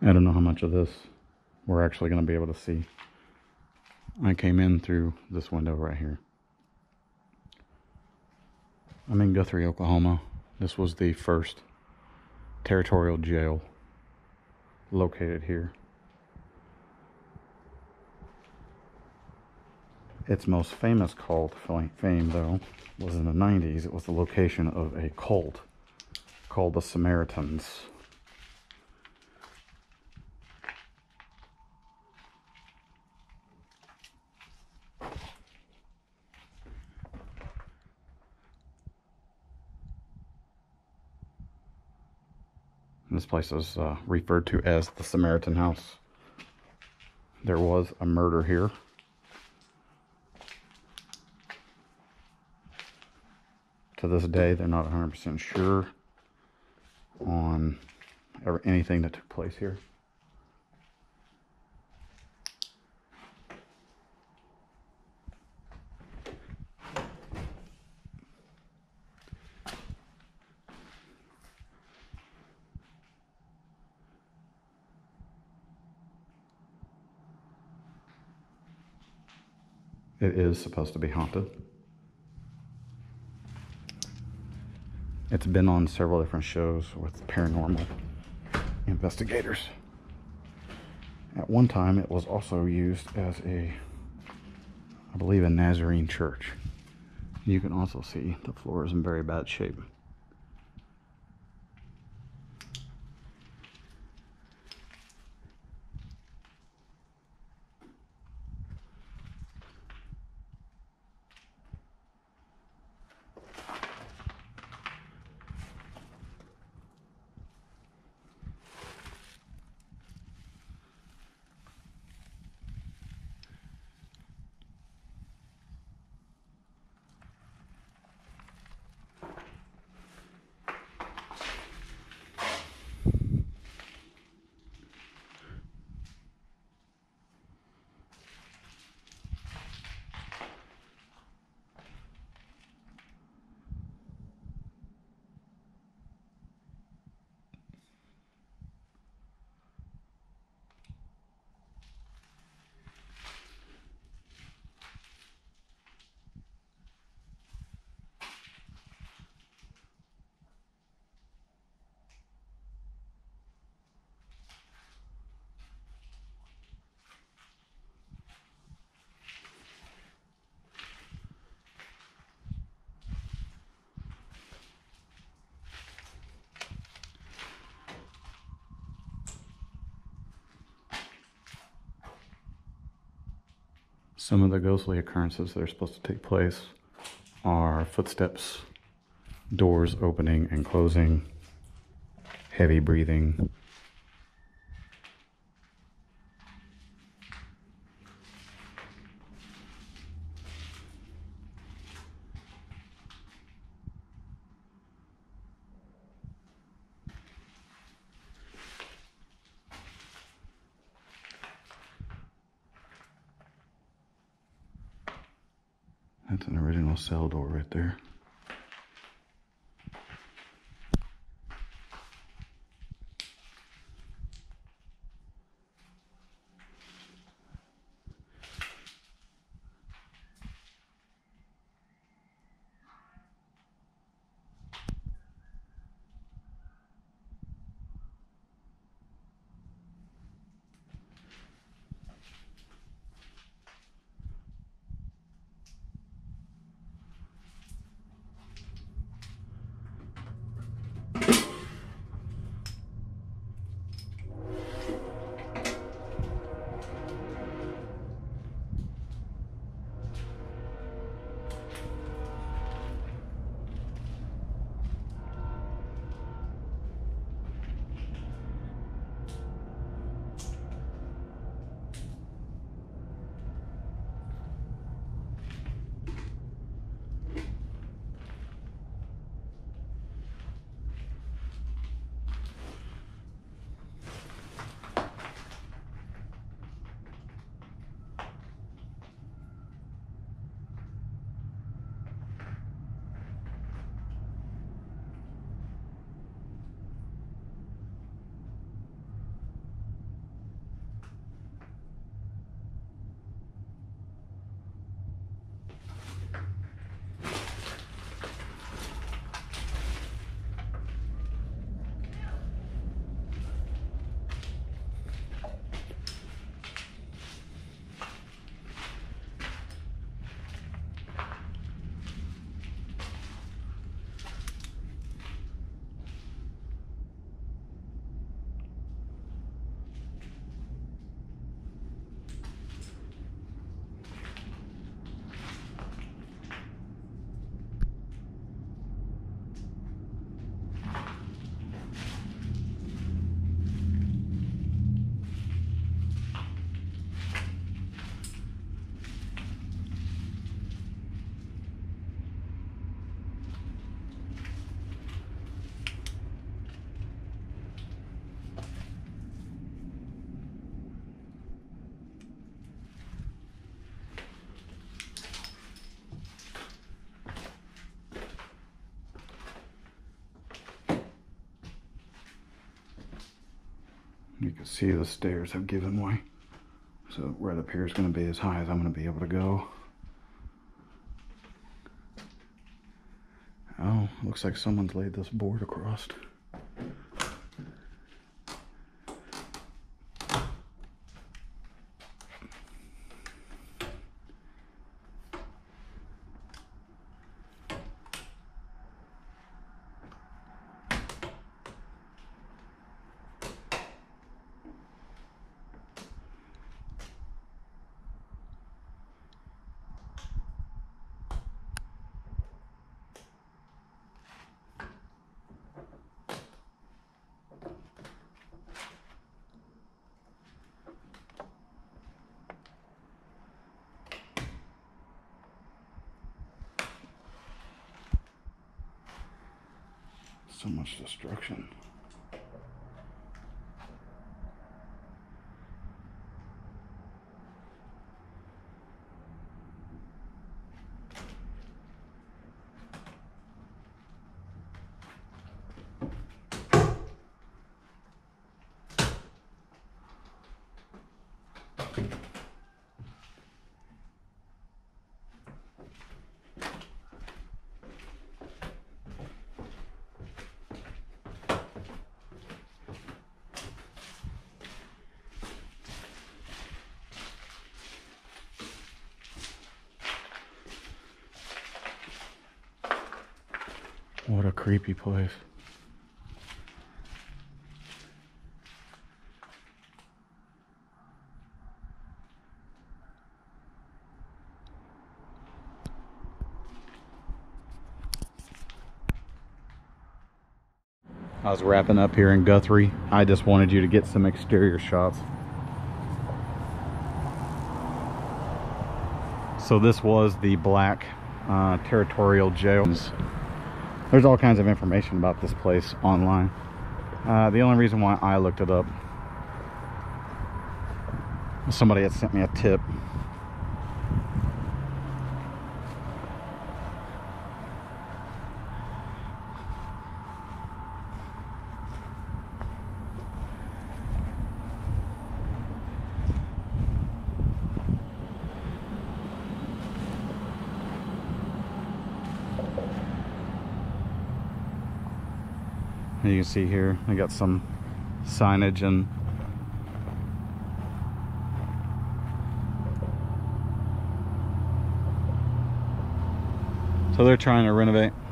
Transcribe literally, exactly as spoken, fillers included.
I don't know how much of this we're actually going to be able to see. I came in through this window right here. I'm in Guthrie, Oklahoma. This was the first territorial jail located here. Its most famous cult fame, though, was in the nineties. It was the location of a cult called the Samaritans. This place is uh, referred to as the Samaritan House. There was a murder here. To this day, they're not one hundred percent sure on anything that took place here. It is supposed to be haunted. It's been on several different shows with paranormal investigators. At one time, it was also used as a, I believe, a Nazarene church. You can also see the floor is in very bad shape. Some of the ghostly occurrences that are supposed to take place are footsteps, doors opening and closing, heavy breathing. That's an original cell door right there. You can see the stairs have given way. So right up here is going to be as high as I'm going to be able to go. Oh, looks like someone's laid this board across. So much destruction. What a creepy place. I was wrapping up here in Guthrie. I just wanted you to get some exterior shots. So this was the black uh, territorial jail. There's all kinds of information about this place online. Uh, the only reason why I looked it up, somebody had sent me a tip. You can see here, I got some signage and so they're trying to renovate.